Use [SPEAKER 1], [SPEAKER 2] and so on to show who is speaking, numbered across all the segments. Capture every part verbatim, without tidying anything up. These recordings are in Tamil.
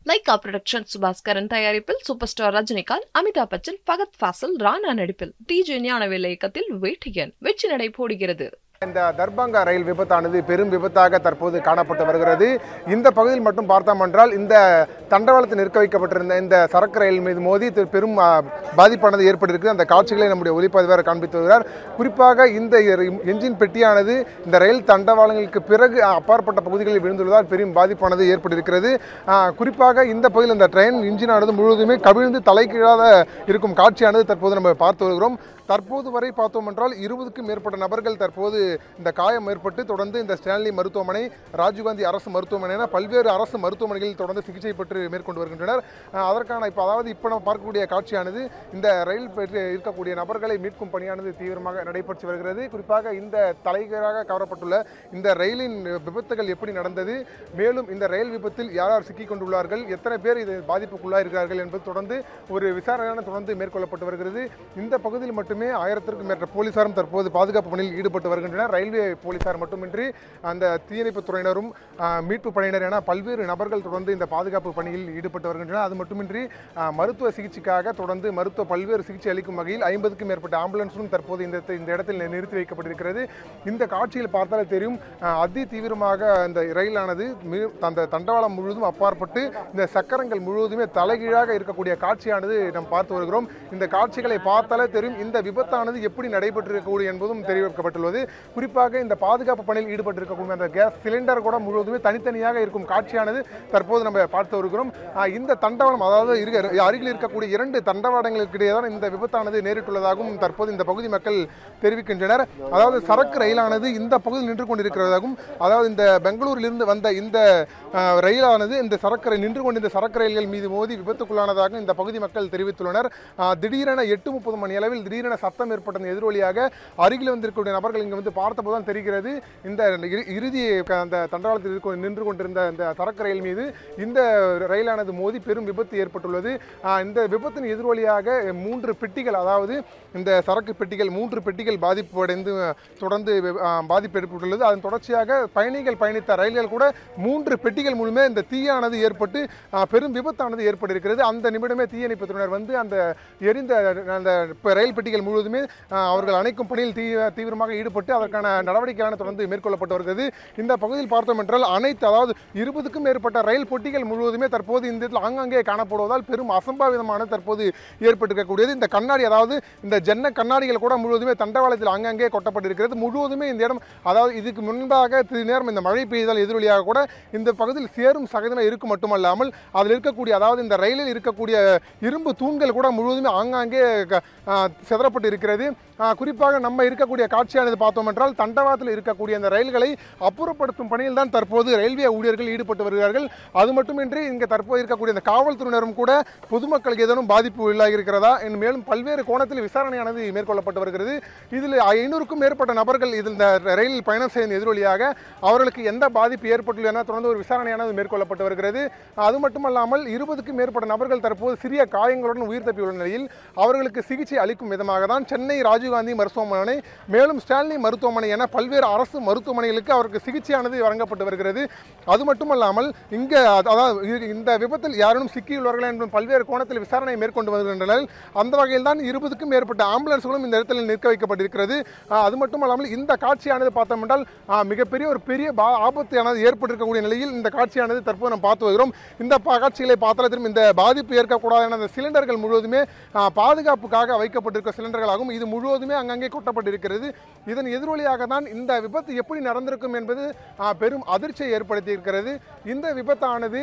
[SPEAKER 1] லைகா புரொடக்ஷன் சுபாஸ்கரன் தயாரிப்பில் சூப்பர் ஸ்டார் ரஜினிகாந்த், அமிதாப் பச்சன், ஃபகத் ஃபாசில், ராணா நடிப்பில் டிஜே ஞானவேல் இயக்கத்தில் வேட்டையன் வெற்றி நடை போடுகிறது.
[SPEAKER 2] இந்த தர்பங்கா ரயில் விபத்தானது பெரும் விபத்தாக தற்போது காணப்பட்டு வருகிறது. இந்த பகுதியில் மட்டும் பார்த்தோம் என்றால் இந்த தண்டவாளத்தில் நிற்க வைக்கப்பட்டிருந்த இந்த சரக்கு ரயில் மீது மோதி பெரும் பாதிப்பானது ஏற்பட்டிருக்கு. அந்த காட்சிகளை நம்முடைய ஒளிப்பதிவாளர் காண்பித்து வருகிறார். குறிப்பாக இந்த என்ஜின் பெட்டியானது இந்த ரயில் தண்டவாளங்களுக்கு பிறகு அப்பாற்பட்ட பகுதிகளில் விழுந்துள்ளதால் பெரும் பாதிப்பானது ஏற்பட்டிருக்கிறது. குறிப்பாக இந்த பகுதியில் இந்த ட்ரெயின் இன்ஜினானது முழுவதுமே கவிழ்ந்து தலைகீழாக இருக்கும் காட்சியானது தற்போது நம்ம பார்த்து வருகிறோம். தற்போது வரை பார்த்தோம் என்றால் இருபதுக்கும் மேற்பட்ட நபர்கள் தற்போது இந்த காயம் ஏற்பட்டு தொடர்ந்து இந்த ஸ்டான்லி மருத்துவமனை, ராஜீவ்காந்தி அரசு மருத்துவமனை என பல்வேறு அரசு மருத்துவமனைகளில் தொடர்ந்து சிகிச்சை பெற்று மேற்கொண்டு வருகின்றனர். அதற்கான இப்போ அதாவது இப்போ நம்ம பார்க்கக்கூடிய காட்சியானது இந்த ரயில் இருக்கக்கூடிய நபர்களை மீட்கும் பணியானது தீவிரமாக நடைபெற்று வருகிறது. குறிப்பாக இந்த தலைகீழாக கவரப்பட்டுள்ள இந்த ரயிலின் விபத்துகள் எப்படி நடந்தது, மேலும் இந்த ரயில் விபத்தில் யார் யார் சிக்கிக் கொண்டுள்ளார்கள், எத்தனை பேர் இது பாதிப்புக்குள்ளாயிருக்கிறார்கள் என்பது தொடர்ந்து ஒரு விசாரணையான தொடர்ந்து மேற்கொள்ளப்பட்டு வருகிறது. இந்த பகுதியில் மட்டும் ஆயிரத்திற்கும் மேற்பட்ட போலீசாரும் தற்போது பாதுகாப்பு பணியில் ஈடுபட்டு வருகின்றனர். ரயில்வே போலீசார் மட்டுமின்றி அந்த தீயணைப்பு துறையினரும் மீட்பு படையினர் என பல்வேறு நபர்கள் தொடர்ந்து இந்த பாதுகாப்பு பணியில் ஈடுபட்டு வருகின்றனர். அது மட்டுமின்றி மருத்துவ சிகிச்சைக்காக தொடர்ந்து மருத்துவ பல்வேறு சிகிச்சை அளிக்கும் வகையில் ஐம்பதுக்கும் மேற்பட்ட ஆம்புலன்ஸும் தற்போது இந்த இந்த இடத்தில் நிறுத்தி வைக்கப்பட்டிருக்கிறது. இந்த காட்சியில் பார்த்தாலே தெரியும், அதி தீவிரமாக அந்த ரயிலானது அந்த தண்டவாளம் முழுவதும் அப்பாற்பட்டு இந்த சக்கரங்கள் முழுவதுமே தலைகீழாக இருக்கக்கூடிய காட்சியானது நாம் பார்த்து வருகிறோம். இந்த காட்சிகளை பார்த்தாலே தெரியும் இந்த விபத்தானது எப்படி நடைபெற்றிருக்கக்கூடிய என்பதும் தெரிவிக்கப்பட்டுள்ளது. குறிப்பாக இந்த பாதுகாப்பு பணியில் ஈடுபட்டிருக்கக்கூடிய அந்த கேஸ் சிலிண்டர் கூட முழுவதுமே தனித்தனியாக இருக்கும் காட்சியானது தற்போது நம்ம பார்த்து வருகிறோம். இந்த தண்டவாளம் அதாவது அருகில் இருக்கக்கூடிய இரண்டு தண்டவாளங்களுக்கு இடையே தான் இந்த விபத்தானது நேரிட்டுள்ளதாகவும் தற்போது இந்த பகுதி மக்கள் தெரிவிக்கின்றனர். அதாவது சரக்கு ரயிலானது இந்த பகுதியில் நின்று கொண்டிருக்கிறதாகவும், அதாவது இந்த பெங்களூரிலிருந்து வந்த இந்த ரயிலானது இந்த சரக்கு நின்று கொண்டிருந்த சரக்கு ரயில்கள் மீது மோதி விபத்துக்குள்ளானதாக இந்த பகுதி மக்கள் தெரிவித்துள்ளனர். திடீரென எட்டு முப்பது மணி அளவில் திடீரென சத்தம் ஏற்பட்ட எதிரொலியாக அருகில் வந்திருக்கக்கூடிய நபர்கள் இங்கு வந்து பார்த்தபோதுதான் தெரிகிறது இந்த இறுதி அந்த தண்டவாளத்தில் நின்று கொண்டிருந்த இந்த சரக்கு ரயில் மீது இந்த ரயிலானது மோதி பெரும் விபத்து ஏற்பட்டுள்ளது. இந்த விபத்தின் எதிரொலியாக மூன்று பெட்டிகள், அதாவது இந்த சரக்கு பெட்டிகள் மூன்று பெட்டிகள் பாதிப்பு அடைந்து தொடர்ந்து பாதிப்பு ஏற்பட்டுள்ளது. அதன் தொடர்ச்சியாக பயணிகள் பயணித்த ரயில்கள் கூட மூன்று பெட்டிகள் மூலமே இந்த தீயானது ஏற்பட்டு பெரும் விபத்தானது ஏற்பட்டிருக்கிறது. அந்த நிமிடமே தீயணைப்பு துறையினர் வந்து அந்த எரிந்த அந்த ரயில் பெட்டிகள் முழுவதுமே அவர்கள் அணைக்கும் பணியில் தீவிரமாக ஈடுபட்டு அதற்கான நடவடிக்கையான தொடர்ந்து மேற்கொள்ளப்பட்டு வருகிறது. இந்த பகுதியில் பார்த்தோம் என்றால் அனைத்து அதாவது இருபதுக்கும் மேற்பட்ட ரயில் பெட்டிகள் முழுவதுமே தற்போது இந்த இடத்தில் ஆங்காங்கே காணப்படுவதால் பெரும் அசம்பாவிதமான தற்போது ஏற்பட்டிருக்கக்கூடியது. இந்த கண்ணாடி, அதாவது இந்த ஜன்ன கண்ணாடிகள் கூட முழுவதுமே தண்டவாளத்தில் ஆங்காங்கே கொட்டப்பட்டிருக்கிறது. முழுவதுமே இந்த இடம், அதாவது இதுக்கு முன்பாக நேரம் இந்த மழை பெய்தால் எதிரொலியாக கூட இந்த பகுதியில் சேரும் சகதிமே இருக்கும் மட்டுமல்லாமல் அதில் இருக்கக்கூடிய, அதாவது இந்த ரயிலில் இருக்கக்கூடிய இரும்பு தூண்கள் கூட முழுவதுமே ஆங்காங்கே சிதறப்பட்டு இருக்கிறது. குறிப்பாக நம்ம இருக்கக்கூடிய காட்சியானது பார்த்தோம் என்றால் தண்டவாளத்தில் இருக்கக்கூடிய அந்த ரயில்களை அப்புறப்படுத்தும் பணியில் தான் தற்போது ரயில்வே ஊழியர்கள் ஈடுபட்டு வருகிறார்கள். அது மட்டுமின்றி இங்கே தற்போது இருக்கக்கூடிய இந்த காவல்துறையினரும் கூட பொதுமக்களுக்கு ஏதேனும் பாதிப்பு உள்ளாகி இருக்கிறதா என்று மேலும் பல்வேறு கோணத்தில் விசாரணையானது மேற்கொள்ளப்பட்டு வருகிறது. இதில் ஐநூறுக்கும் மேற்பட்ட நபர்கள் இதில் இந்த ரயிலில் பயணம் செய்யும் எதிரொலியாக அவர்களுக்கு எந்த பாதிப்பு ஏற்பட்டுள்ளது என தொடர்ந்து ஒரு விசாரணையானது மேற்கொள்ளப்பட்டு வருகிறது. அது மட்டுமல்லாமல் இருபதுக்கும் மேற்பட்ட நபர்கள் தற்போது சிறிய காயங்களுடன் உயிர் தப்பியுள்ள நிலையில் அவர்களுக்கு சிகிச்சை அளிக்கும் விதமாக தான் சென்னை ராஜீவ்காந்தி மருத்துவமனை, மேலும் ஸ்டான்லி மருத்துவமனை என பல்வேறு அரசு மருத்துவமனைகளுக்கு அவருக்கு சிகிச்சையானது வழங்கப்பட்டு வருகிறது. அது மட்டுமல்லாமல் இங்கே அதாவது இந்த விபத்தில் யாரும் சிக்கியுள்ளார்கள் என்று பல்வேறு கோணத்தில் விசாரணை மேற்கொண்டு வருகின்றனர். அந்த வகையில் தான் இருபதுக்கும் மேற்பட்ட ஆம்புலன்ஸ்களும் இந்த இடத்தில் நிற்க வைக்கப்பட்டிருக்கிறது. அது மட்டுமல்லாமல் இந்த காட்சியானது பார்த்தோம் என்றால் மிகப்பெரிய ஒரு பெரிய ஆபத்தானது ஏற்பட்டிருக்கக்கூடிய நிலையில் இந்த காட்சியானது தற்போது நாம் பார்த்து வருகிறோம். இந்த காட்சிகளை பார்த்தாலும் திரும்ப இந்த பாதிப்பு ஏற்கக்கூடாது என அந்த சிலிண்டர்கள் முழுவதுமே பாதுகாப்புக்காக வைக்கப்பட்டிருக்க சிலிண்டர்களாகும். இது முழுவதுமே அங்கங்கே கொட்டப்பட்டிருக்கிறது. இதன் எதிரொலியாக தான் இந்த விபத்து எப்படி நடந்திருக்கும் என்பது பெரும் அதிர்ச்சியை ஏற்படுத்தியிருக்கிறது. இந்த விபத்தானது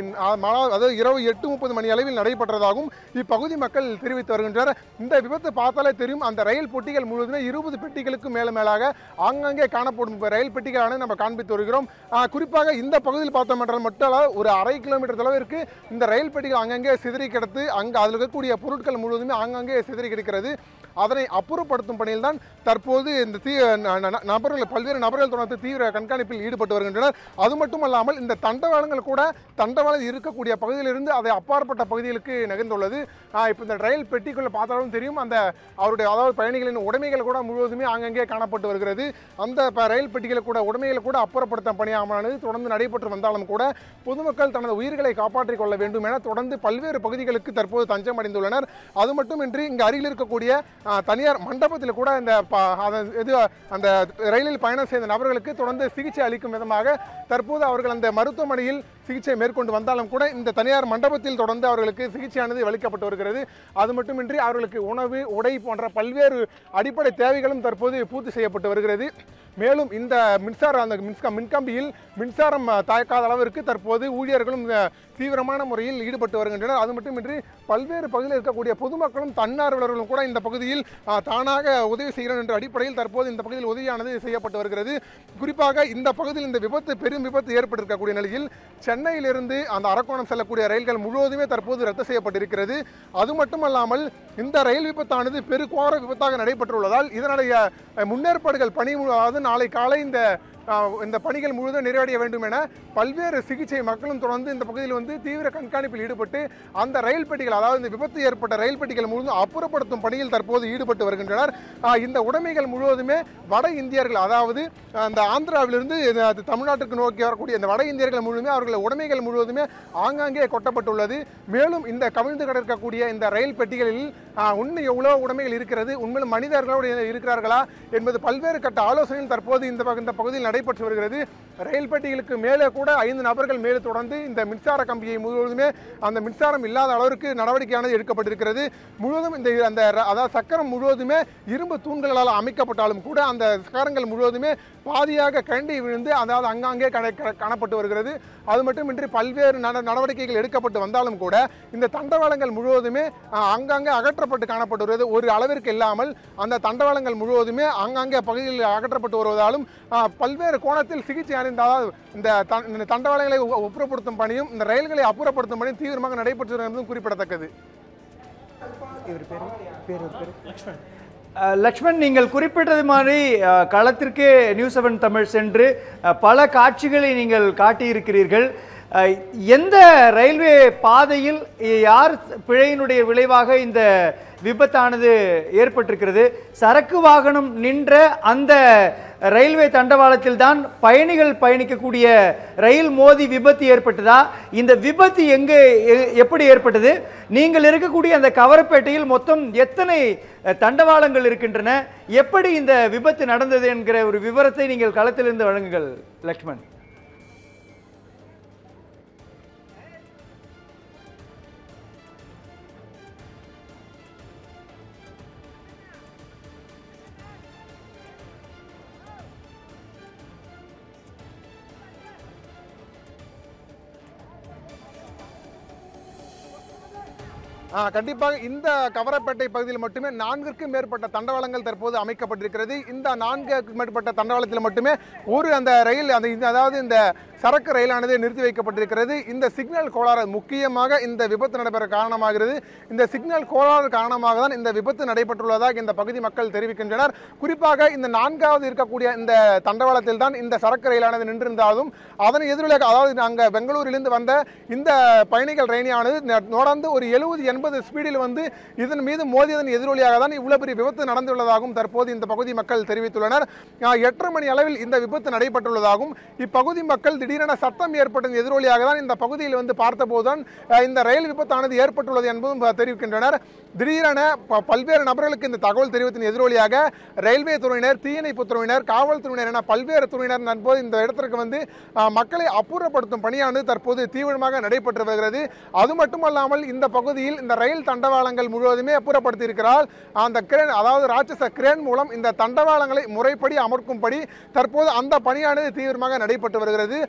[SPEAKER 2] அதாவது இரவு எட்டு முப்பது மணி அளவில் நடைபெற்றதாகவும் இப்பகுதி மக்கள் தெரிவித்து வருகின்றனர். இந்த விபத்தை பார்த்தாலே தெரியும், அந்த ரயில் பெட்டிகள் முழுவதுமே இருபது பெட்டிகளுக்கு மேல மேலாக ஆங்காங்கே காணப்படும் ரயில் பெட்டிகளான நம்ம காண்பித்து வருகிறோம். குறிப்பாக இந்த பகுதியில் பார்த்தோம் என்றால் மட்டும் ஒரு அரை கிலோமீட்டர் தொலைவிற்கு இந்த ரயில் பெட்டிகள் அங்கங்கே சிதறி கிடத்து அங்கு அதில் இருக்கக்கூடிய பொருட்கள் முழுவதுமே ஆங்காங்கே சிதறி கிடக்கிறது. அதனை அப்புறப்படுத்தும் பணியில் தான் தற்போது இந்த தீ நபர்கள் பல்வேறு நபர்கள் தொடர்ந்து தீவிர கண்காணிப்பில் ஈடுபட்டு வருகின்றனர். அது மட்டுமல்லாமல் இந்த தண்டவாளங்கள் கூட தண்டவாளம் இருக்கக்கூடிய பகுதியிலிருந்து அதை அப்பாற்பட்ட பகுதிகளுக்கு நகர்ந்துள்ளது. இப்போ இந்த ரயில் பெட்டிக்குள்ள பார்த்தாலும் தெரியும், அந்த அவருடைய அதாவது பயணிகளின் உடைமைகள் கூட முழுவதுமே ஆங்கங்கே காணப்பட்டு வருகிறது. அந்த ரயில் பெட்டிகளை கூட உடைமைகளை கூட அப்புறப்படுத்தும் பணியானது தொடர்ந்து நடைபெற்று வந்தாலும் கூட பொதுமக்கள் தனது உயிர்களை காப்பாற்றிக் கொள்ள வேண்டும் என தொடர்ந்து பல்வேறு பகுதிகளுக்கு தற்போது தஞ்சம் அடைந்துள்ளனர். அது மட்டுமின்றி இங்கு அருகில் இருக்கக்கூடிய தனியார் மண்டபத்தில் கூட இந்த அந்த ரயிலில் பயணம் செய்த நபர்களுக்கு தொடர்ந்து சிகிச்சை அளிக்கும் விதமாக தற்போது அவர்கள் அந்த மருத்துவமனையில் சிகிச்சை மேற்கொண்டு வந்தாலும் கூட இந்த தனியார் மண்டபத்தில் தொடர்ந்து அவர்களுக்கு சிகிச்சையானது அளிக்கப்பட்டு வருகிறது. அது மட்டுமின்றி அவர்களுக்கு உணவு, உடை போன்ற பல்வேறு அடிப்படை தேவைகளும் தற்போது பூர்த்தி செய்யப்பட்டு வருகிறது. மேலும் இந்த மின்சார அந்த மின்கம்பியில் மின்சாரம் தாக்காத அளவிற்கு தற்போது ஊழியர்களும் தீவிரமான முறையில் ஈடுபட்டு வருகின்றனர். அது மட்டுமின்றி பல்வேறு பகுதியில் இருக்கக்கூடிய பொதுமக்களும் தன்னார்வலர்களும் கூட இந்த பகுதியில் தானாக உதவி செய்கிறோம் என்ற அடிப்படையில் தற்போது இந்த பகுதியில் உதவியானது செய்யப்பட்டு வருகிறது. குறிப்பாக இந்த பகுதியில் இந்த விபத்து பெரும் விபத்து ஏற்பட்டிருக்கக்கூடிய நிலையில் சென்னையிலிருந்து அந்த அரக்கோணம் செல்லக்கூடிய ரயில்கள் முழுவதுமே தற்போது ரத்து செய்யப்பட்டிருக்கிறது. அது மட்டுமல்லாமல் இந்த ரயில் விபத்தானது பெருகோர விபத்தாக நடைபெற்றுள்ளதால் இதனுடைய முன்னேற்பாடுகள் பணி நாளை காலை இந்த இந்த பணிகள் முழுவதும் நிறைவடைய வேண்டும் என பல்வேறு சிகிச்சை மக்களும் தொடர்ந்து இந்த பகுதியில் வந்து தீவிர கண்காணிப்பில் ஈடுபட்டு அந்த ரயில் பெட்டிகள் அதாவது இந்த விபத்து ஏற்பட்ட ரயில் பெட்டிகள் முழுவதும் அப்புறப்படுத்தும் பணியில் தற்போது ஈடுபட்டு வருகின்றனர். இந்த உடைமைகள் முழுவதுமே வட இந்தியர்கள் அதாவது அந்த ஆந்திராவிலிருந்து தமிழ்நாட்டுக்கு நோக்கி வரக்கூடிய இந்த வட இந்தியர்கள் முழுவதுமே அவர்கள் உடைமைகள் முழுவதுமே ஆங்காங்கே கொட்டப்பட்டுள்ளது. மேலும் இந்த கவிழ்ந்து கிடக்கக்கூடிய இந்த ரயில் பெட்டிகளில் உண்மை எவ்வளவு உடைமைகள் இருக்கிறது, உண்மையில் மனிதர்களோடு இருக்கிறார்களா என்பது பல்வேறு கட்ட ஆலோசனைகள் தற்போது இந்த பகுதியில் நடைபெற்று வருகிறது. ரயில் பெட்டிகளுக்கு மேலே கூட ஐந்து நபர்கள் மேலே தொடர்ந்து இந்த மின்சார கம்பியை முழுவதுமே அந்த மின்சாரம் இல்லாத அளவிற்கு நடவடிக்கையானது எடுக்கப்பட்டிருக்கிறது. முழுவதும் இந்த அந்த அதாவது சக்கரம் முழுவதுமே இரும்பு தூண்களால் அமைக்கப்பட்டாலும் கூட அந்த சக்கரங்கள் முழுவதுமே பாதியாக கண்டி விழுந்து அதாவது அங்காங்கே காணப்பட்டு வருகிறது. அது மட்டுமின்றி பல்வேறு நடவடிக்கைகள் எடுக்கப்பட்டு வந்தாலும் கூட இந்த தண்டவாளங்கள் முழுவதுமே அங்கங்கே அகற்றப்பட்டு காணப்பட்டு வருகிறது. ஒரு அளவிற்கு இல்லாமல் அந்த தண்டவாளங்கள் முழுவதுமே அங்கங்கே பகுதியில் அகற்றப்பட்டு வருவதாலும் பல்வேறு கோணத்தில் சிகிச்சை அடைந்தால் இந்த தண்டவாளங்களை அப்புறப்படுத்தும் பணியும் இந்த ரயில்களை அப்புறப்படுத்தும் பணியும் தீவிரமாக நடைபெற்று வருவதும் குறிப்பிடத்தக்கது.
[SPEAKER 3] லக்ஷ்மண், நீங்கள் குறிப்பிட்டது மாதிரி களத்திற்கு நியூஸ் செவன் தமிழ் சென்று பல காட்சிகளை நீங்கள் காட்டியிருக்கிறீர்கள். எந்த ரயில்வே பாதையில் யார் பிழையினுடைய விளைவாக இந்த விபத்தானது ஏற்பட்டிருக்கிறது? சரக்கு வாகனம் நின்ற அந்த ரயில்வே தண்டவாளத்தில் தான் பயணிகள் பயணிக்கக்கூடிய ரயில் மோதி விபத்து ஏற்பட்டதா? இந்த விபத்து எங்கே எப்படி ஏற்பட்டது? நீங்கள் இருக்கக்கூடிய அந்த கவரப்பேட்டையில் மொத்தம் எத்தனை தண்டவாளங்கள் இருக்கின்றன? எப்படி இந்த விபத்து நடந்தது என்கிற ஒரு விவரத்தை நீங்கள் களத்திலிருந்து வழங்குங்கள் லக்ஷ்மண்.
[SPEAKER 2] கண்டிப்பாக இந்த கவரப்பேட்டை பகுதியில் மட்டுமே நான்கிற்கும் மேற்பட்ட தண்டவாளங்கள் தற்போது அமைக்கப்பட்டிருக்கிறது. இந்த நான்குக்கும் மேற்பட்ட தண்டவாளத்தில் மட்டுமே ஒரு அந்த ரயில் அந்த அதாவது இந்த சரக்கு ரயிலானது நிறுத்தி வைக்கப்பட்டிருக்கிறது. இந்த சிக்னல் கோளாறு முக்கியமாக இந்த விபத்து நடைபெற காரணமாகிறது. இந்த சிக்னல் கோளாறு காரணமாக தான் இந்த விபத்து நடைபெற்றுள்ளதாக இந்த பகுதி மக்கள் தெரிவிக்கின்றனர். குறிப்பாக இந்த நான்காவது இருக்கக்கூடிய இந்த தண்டவாளத்தில் தான் இந்த சரக்கு ரயிலானது நின்றிருந்தாலும் அதனை எதிரொலியாக அதாவது நாங்கள் பெங்களூரிலிருந்து வந்த இந்த பயணிகள் ரயிலானது தொடர்ந்து ஒரு எழுபது எண்பது ஸ்பீடில் வந்து இதன் மீது மோதியதன் எதிரொலியாக தான் இவ்வளவு பெரிய விபத்து நடந்துள்ளதாகவும் தற்போது இந்த பகுதி மக்கள் தெரிவித்துள்ளனர். எட்டரை மணி அளவில் இந்த விபத்து நடைபெற்றுள்ளதாகவும் இப்பகுதி மக்கள் திடீரென சத்தம் ஏற்பட்டது எதிரொலியாக தான் இந்த பகுதியில் வந்து பார்த்தபோதுதான் இந்த ரயில் விபத்தானது ஏற்பட்டுள்ளது என்பதும் தெரிவிக்கின்றனர். திடீரென பல்வேறு நபர்களுக்கு இந்த தகவல் தெரிவித்தின் எதிரொலியாக ரயில்வே துறையினர், தீயணைப்பு துறையினர், காவல்துறையினர் என பல்வேறு துறையினர் தற்போது இந்த இடத்திற்கு வந்து மக்களை அப்புறப்படுத்தும் பணியானது தற்போது தீவிரமாக நடைபெற்று வருகிறது. அது மட்டுமல்லாமல் இந்த பகுதியில் இந்த ரயில் தண்டவாளங்கள் முழுவதுமே அப்புறப்படுத்தி இருக்கிறார். அந்த கிரேன் அதாவது ராட்சச கிரேன் மூலம் இந்த தண்டவாளங்களை முறைப்படி அமர்க்கும்படி தற்போது அந்த பணியானது தீவிரமாக நடைபெற்று வருகிறது.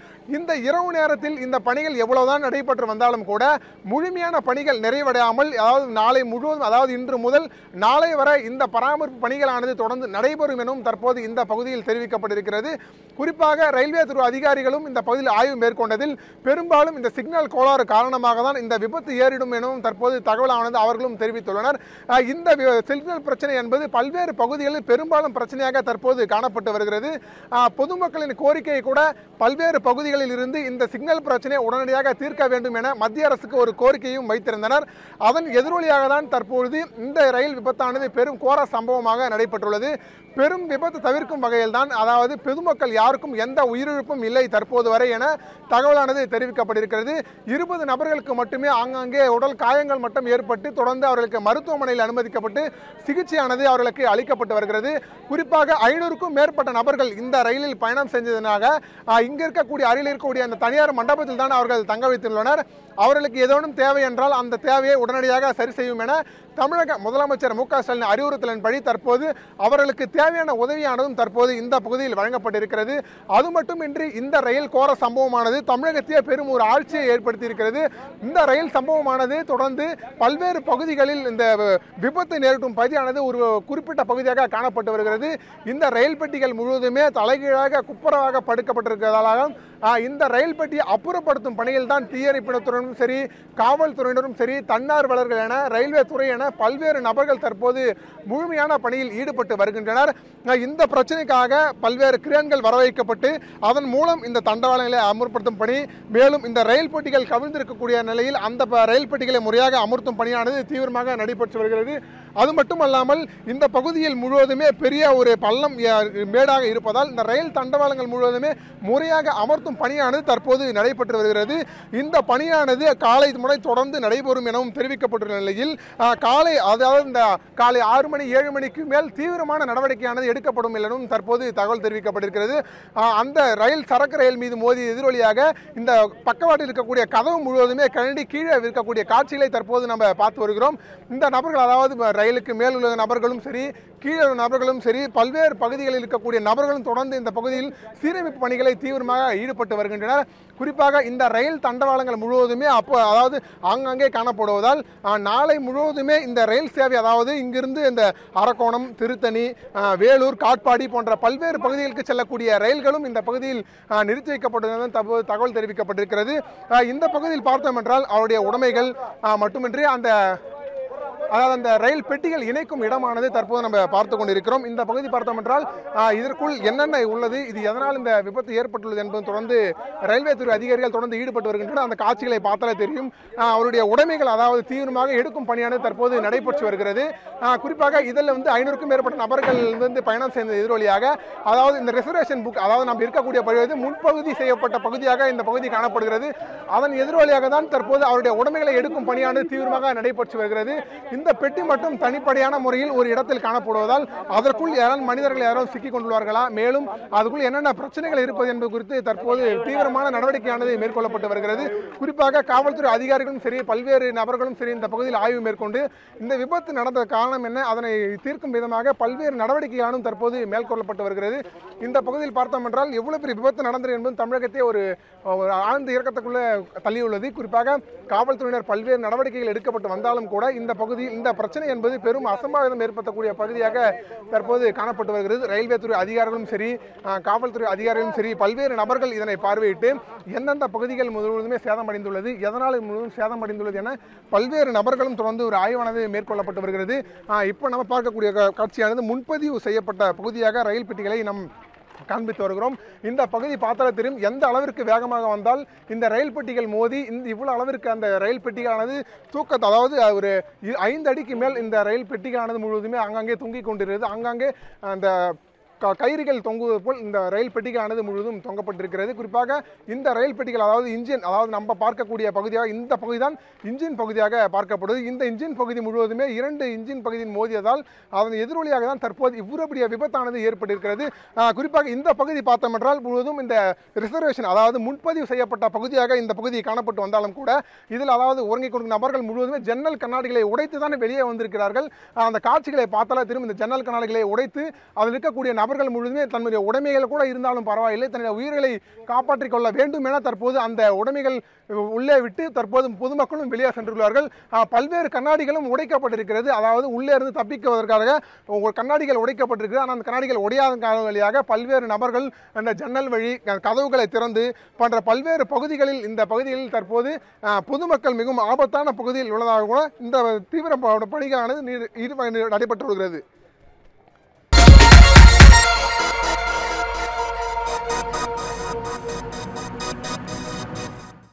[SPEAKER 2] இந்த இரவு நேரத்தில் இந்த பணிகள் எவ்வளவுதான் நடைபெற்று வந்தாலும் கூட முழுமையான பணிகள் நிறைவடையாமல், அதாவது நாளை முழுவதும், அதாவது இன்று முதல் நாளை வரை இந்த பராமரிப்பு பணிகளானது தொடர்ந்து நடைபெறும் எனவும் தற்போது இந்த பகுதியில் தெரிவிக்கப்பட்டிருக்கிறது. குறிப்பாக ரயில்வே துறை அதிகாரிகளும் இந்த பகுதியில் ஆய்வு மேற்கொண்டதில் பெரும்பாலும் இந்த சிக்னல் கோளாறு காரணமாக தான் இந்த விபத்து ஏறிடும் எனவும் தற்போது தகவலானது அவர்களும் தெரிவித்துள்ளனர். இந்த சிக்னல் பிரச்சனை என்பது பல்வேறு பகுதிகளில் பெரும்பாலும் பிரச்சனையாக தற்போது காணப்பட்டு வருகிறது. பொதுமக்களின் கோரிக்கையை கூட பல்வேறு பகுதிகளில் இருந்து இந்த சிக்னல் பிரச்சனையை உடனடியாக தீர்க்க வேண்டும் என மத்திய அரசுக்கு ஒரு கோரிக்கையும் வைத்திருந்தனர். அதன் எதிரொலியாக தான் தற்பொழுது இந்த ரயில் விபத்தானது பெரும் கோர சம்பவமாக நடைபெற்றுள்ளது. பெரும் விபத்து தவிர்க்கும் வகையில் தான், அதாவது பொதுமக்கள் யாருக்கும் எந்த உயிரிழப்பும் இல்லை தற்போது வரை என தகவலானது தெரிவிக்கப்பட்டிருக்கிறது. இருபது நபர்களுக்கு மட்டுமே ஆங்காங்கே உடல் காயங்கள் மட்டும் ஏற்பட்டு தொடர்ந்து அவர்களுக்கு மருத்துவமனையில் அனுமதிக்கப்பட்டு சிகிச்சையானது அவர்களுக்கு அளிக்கப்பட்டு வருகிறது. குறிப்பாக ஐநூறுக்கும் மேற்பட்ட நபர்கள் இந்த ரயிலில் பயணம் செஞ்சதனாக இங்க இருக்கக்கூடிய அருகில் இருக்கக்கூடிய அந்த தனியார் மண்டபத்தில் தான் அவர்கள் தங்க வைத்துள்ளனர். அவர்களுக்கு ஏதேனும் தேவை என்றால் அந்த தேவையை உடனடியாக சரி செய்யும் என தமிழக முதலமைச்சர் மு க ஸ்டாலின் அறிவுறுத்தலின்படி தற்போது அவர்களுக்கு தேவையான உதவியானதும் தற்போது இந்த பகுதியில் வழங்கப்பட்டிருக்கிறது. அது மட்டுமின்றி இந்த ரயில் கோர சம்பவமானது தமிழகத்தையே பெரும் ஒரு ஆட்சியை ஏற்படுத்தி இருக்கிறது. இந்த ரயில் சம்பவமானது தொடர்ந்து பல்வேறு பகுதிகளில் இந்த விபத்து நேரிடும் பகுதியானது ஒரு குறிப்பிட்ட பகுதியாக காணப்பட்டு வருகிறது. இந்த ரயில் பெட்டிகள் முழுவதுமே தலைகீழாக குப்புறவாக படுக்கப்பட்டிருக்கிறதாலும் இந்த ரயில் பெட்டியை அப்புறப்படுத்தும் பணியில் தான் தீயணைப்பினத்துறையினரும் சரி, காவல்துறையினரும் சரி, தன்னார்வலர்கள் என ரயில்வே துறை என பல்வேறு நபர்கள் தற்போது முழுமையான பணியில் ஈடுபட்டு வருகின்றனர். இந்த பிரச்சனைக்காக பல்வேறு கிரேன்கள் வரவைக்கப்பட்டு அதன் மூலம் இந்த தண்டவாளங்களை அமர்ப்படுத்தும் பணி, மேலும் இந்த ரயில் பெட்டிகள் கவிழ்ந்திருக்கக்கூடிய நிலையில் அந்த ரயில் பெட்டிகளை முறையாக அமர்த்தும் பணியானது தீவிரமாக நடைபெற்று வருகிறது. அது மட்டுமல்லாமல் இந்த பகுதியில் முழுவதுமே பெரிய ஒரு பள்ளம் மேடாக இருப்பதால் இந்த ரயில் தண்டவாளங்கள் முழுவதுமே முறையாக அமர்த்தும் பணியானது தற்போது நடைபெற்று வருகிறது. இந்த பணியானது காலை முறை தொடர்ந்து நடைபெறும் எனவும் தெரிவிக்கப்பட்டுள்ள நிலையில் காலை, அதாவது இந்த காலை ஆறு மணி ஏழு மணிக்கு மேல் தீவிரமான நடவடிக்கையானது எடுக்கப்படும் எனவும் தற்போது தகவல் தெரிவிக்கப்பட்டிருக்கிறது. அந்த ரயில் சரக்கு ரயில் மீது மோதி எதிரொலியாக இந்த பக்கவாட்டில் இருக்கக்கூடிய கதவு முழுவதுமே கழண்டி கீழே இருக்கக்கூடிய காட்சிகளை தற்போது நம்ம பார்த்து வருகிறோம். இந்த நபர்கள், அதாவது ரயிலுக்கு மேல் உள்ள நபர்களும் சரி, கீழே உள்ள நபர்களும் சரி, பல்வேறு பகுதிகளில் இருக்கக்கூடிய நபர்களும் தொடர்ந்து இந்த பகுதியில் சீரமைப்பு பணிகளை தீவிரமாக ஈடுபட்டு வருகின்றனர். குறிப்பாக இந்த ரயில் தண்டவாளங்கள் முழுவதுமே அப்போ, அதாவது ஆங்காங்கே காணப்படுவதால் நாளை முழுவதுமே இந்த ரயில் சேவை, அதாவது இங்கிருந்து இந்த அரக்கோணம், திருத்தணி, வேலூர், காட்பாடி போன்ற பல்வேறு பகுதிகளுக்கு செல்லக்கூடிய ரயில்களும் இந்த பகுதியில் நிறுத்தி வைக்கப்பட்டதுடன் தகவல் தெரிவிக்கப்பட்டிருக்கிறது. இந்த பகுதியில் பார்த்தோம் என்றால் அவருடைய உடைமைகள் மட்டுமின்றி அந்த அதாவது அந்த ரயில் பெட்டிகள் இணைக்கும் இடமானது தற்போது நம்ம பார்த்து கொண்டிருக்கிறோம். இந்த பகுதி பார்த்தோம் என்றால் இதற்குள் என்னென்ன உள்ளது, இது எதனால் இந்த விபத்து ஏற்பட்டுள்ளது என்பது தொடர்ந்து ரயில்வே துறை அதிகாரிகள் தொடர்ந்து ஈடுபட்டு வருகின்றனர். அந்த காட்சிகளை பார்த்தாலே தெரியும். அவருடைய உடைமைகள், அதாவது தீவிரமாக எடுக்கும் பணியானது தற்போது நடைபெற்று வருகிறது. குறிப்பாக இதில் வந்து ஐநூறுக்கும் மேற்பட்ட நபர்கள் வந்து பயணம் செய்த எதிரொலியாக, அதாவது இந்த ரிசர்வேஷன் புக், அதாவது நம்ம இருக்கக்கூடிய பகுதி முன்பகுதி செய்யப்பட்ட பகுதியாக இந்த பகுதி காணப்படுகிறது. அதன் எதிரொலியாக தான் தற்போது அவருடைய உடைமைகளை எடுக்கும் பணியானது தீவிரமாக நடைபெற்று வருகிறது. இந்த பெட்டி மட்டும் தனிப்படையான முறையில் ஒரு இடத்தில் காணப்படுவதால் அதற்குள் யாரால் மனிதர்கள் யாரும் சிக்கிக் கொண்டுள்ளார்களா, மேலும் அதுக்குள் என்னென்ன பிரச்சனைகள் இருப்பது என்பது குறித்து தற்போது தீவிரமான நடவடிக்கையானது மேற்கொள்ளப்பட்டு வருகிறது. குறிப்பாக காவல்துறை அதிகாரிகளும் சரி, பல்வேறு நபர்களும் சரி இந்த பகுதியில் ஆய்வு மேற்கொண்டு இந்த விபத்து நடந்த காரணம் என்ன, அதனை தீர்க்கும் விதமாக பல்வேறு நடவடிக்கைகளும் தற்போது மேற்கொள்ளப்பட்டு வருகிறது. இந்த பகுதியில் பார்த்தோம் என்றால் எவ்வளவு பெரிய விபத்து நடந்தது என்பது தமிழகத்தை ஒரு ஆழ்ந்த இறக்கத்துக்குள்ள தள்ளியுள்ளது. குறிப்பாக காவல்துறையினர் பல்வேறு நடவடிக்கைகள் எடுக்கப்பட்டு வந்தாலும் கூட இந்த பகுதி இந்த பிரச்சனை என்பது பெரும் அசம்பாவிதம் ஏற்படுத்தக்கூடிய பகுதியாக தற்போது காணப்பட்டு வருகிறது. ரயில்வே துறை அதிகாரிகளும் சரி, காவல்துறை அதிகாரிகளும் சரி, பல்வேறு நபர்கள் இதனை பார்வையிட்டு எந்தெந்த பகுதிகள் முழுவதுமே சேதமடைந்துள்ளது, எதனால் முழுவதும் சேதமடைந்துள்ளது என பல்வேறு நபர்களும் தொடர்ந்து ஒரு ஆய்வானது மேற்கொள்ளப்பட்டு வருகிறது. இப்போ நம்ம பார்க்கக்கூடிய காட்சியானது முன்பதிவு செய்யப்பட்ட பகுதியாக ரயில் பெட்டிகளை நம் காண்பித்து வருகிறோம். இந்த பகுதி பார்த்தாலே தெரியும் எந்த அளவிற்கு வேகமாக வந்தால் இந்த ரயில் பெட்டிகள் மோதி இந்த இவ்வளவு அளவிற்கு அந்த ரயில் பெட்டிகளானது தூக்கத்தை, அதாவது ஒரு ஐந்து அடிக்கு மேல் இந்த ரயில் பெட்டிகளானது முழுவதுமே ஆங்காங்கே தொங்கிக் கொண்டிருக்கிறது. ஆங்காங்கே அந்த கயிறுகள் தொங்குவது போல் இந்த ரயில் பெட்டிகளானது முழுவதும் தொங்கப்பட்டிருக்கிறது. குறிப்பாக இந்த ரயில் பெட்டிகள், அதாவது இன்ஜின், அதாவது நம்ம பார்க்கக்கூடிய பகுதியாக இந்த பகுதி தான் இன்ஜின் பகுதியாக பார்க்கப்படுது. இந்த இன்ஜின் பகுதி முழுவதுமே இரண்டு இன்ஜின் பகுதியின் மோதியதால் அதன் எதிரொலியாக தான் தற்போது இவ்வளவு பெரிய விபத்தானது ஏற்பட்டிருக்கிறது. குறிப்பாக இந்த பகுதி பார்த்தோம் என்றால் முழுவதும் இந்த ரிசர்வேஷன், அதாவது முன்பதிவு செய்யப்பட்ட பகுதியாக இந்த பகுதி காணப்பட்டு வந்தாலும் கூட இதில் அதாவது உறங்கிக் கொடுக்கும் நபர்கள் முழுவதுமே ஜன்னல் கண்ணாடிகளை உடைத்து தான் வெளியே வந்திருக்கிறார்கள். அந்த காட்சிகளை பார்த்தாலே திரும்ப இந்த ஜன்னல் கண்ணாடிகளை உடைத்து அதில் இருக்கக்கூடிய நபர்கள் முழுதுமே தன்னுடைய உடைமைகள் கூட இருந்தாலும் பரவாயில்லை, தன்னுடைய உயிர்களை காப்பாற்றிக் கொள்ள வேண்டும் என தற்போது அந்த உடைமைகள் உள்ளே விட்டு தற்போது பொதுமக்களும் வெளியே சென்றுள்ளார்கள். பல்வேறு கண்ணாடிகளும் உடைக்கப்பட்டிருக்கிறது. அதாவது உள்ளே இருந்து தப்பிக்குவதற்காக கண்ணாடிகள் உடைக்கப்பட்டிருக்கிறது. ஆனால் அந்த கண்ணாடிகள் உடையாத வழியாக பல்வேறு நபர்கள் அந்த ஜன்னல் வழி கதவுகளை திறந்து போன்ற பல்வேறு பகுதிகளில் இந்த பகுதிகளில் தற்போது பொதுமக்கள் மிகவும் ஆபத்தான பகுதியில் உள்ளதாக கூட இந்த தீவிர பணிகளானது நடைபெற்று வருகிறது.